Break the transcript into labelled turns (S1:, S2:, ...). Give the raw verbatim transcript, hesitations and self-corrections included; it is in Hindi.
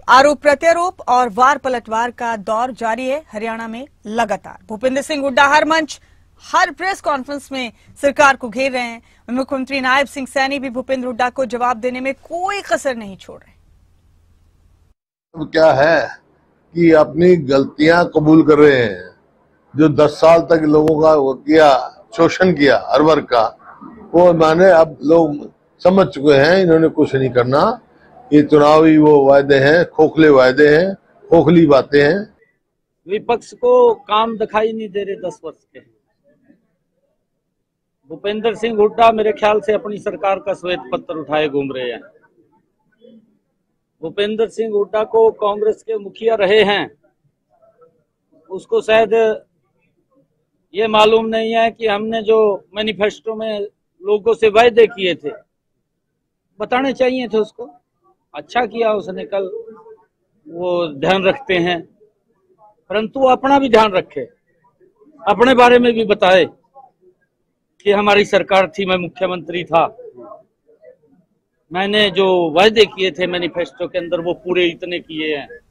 S1: आरोप प्रत्यारोप और वार पलटवार का दौर जारी है हरियाणा में लगातार। भूपेंद्र सिंह हुड्डा हर मंच हर प्रेस कॉन्फ्रेंस में सरकार को घेर रहे हैं। मुख्यमंत्री नायब सिंह सैनी भी भूपेंद्र हुड्डा को जवाब देने में कोई कसर नहीं छोड़ रहे।
S2: तो क्या है कि अपनी गलतियां कबूल कर रहे हैं। जो दस साल तक लोगों का वो किया, शोषण किया हर वर्ग का, वो माने अब लोग समझ चुके हैं इन्होंने कुछ नहीं करना। ये चुनावी वो वायदे हैं, खोखले वायदे हैं, खोखली बातें हैं।
S3: विपक्ष को काम दिखाई नहीं दे रहे दस वर्ष के। भूपेंद्र सिंह हुड्डा मेरे ख्याल से अपनी सरकार का श्वेत पत्र उठाए घूम रहे हैं। भूपेंद्र सिंह हुड्डा को कांग्रेस के मुखिया रहे हैं, उसको शायद ये मालूम नहीं है कि हमने जो मैनिफेस्टो में लोगों से वायदे किए थे बताने चाहिए थे उसको। अच्छा किया उसने, कल वो ध्यान रखते हैं, परंतु अपना भी ध्यान रखे, अपने बारे में भी बताए कि हमारी सरकार थी, मैं मुख्यमंत्री था, मैंने जो वायदे किए थे मैनिफेस्टो के अंदर वो पूरे इतने किए हैं।